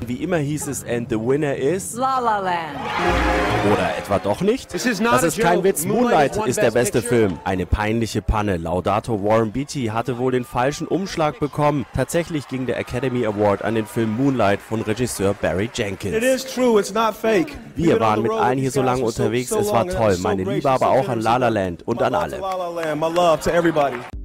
Wie immer hieß es, and the winner is... La La Land. Oder etwa doch nicht? Das ist kein Witz, Moonlight ist der beste Film. Eine peinliche Panne. Laudato Warren Beatty hatte wohl den falschen Umschlag bekommen. Tatsächlich ging der Academy Award an den Film Moonlight von Regisseur Barry Jenkins. Wir waren mit allen hier so lange unterwegs, es war toll. Meine Liebe aber auch an La La Land und an alle.